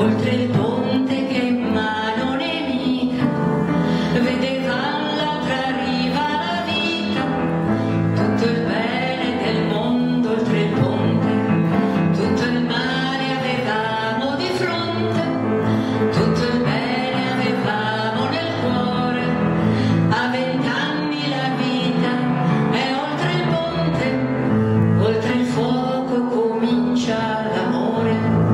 oltre il ponte che in mano nemica vedeva all'altra riva la vita, tutto il bene del mondo oltre il ponte, tutto il male avevamo di fronte, tutto il bene avevamo nel cuore. A 20 anni la vita è oltre il ponte, oltre il fuoco comincia l'amore.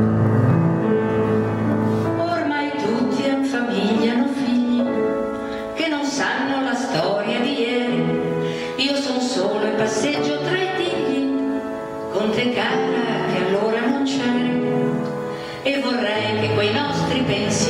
Ormai tutti hanno famiglia, hanno figli che non sanno la storia di ieri. Io son solo e passeggio tra i tigli con te cara che allora non c'eri, e vorrei che quei nostri pensieri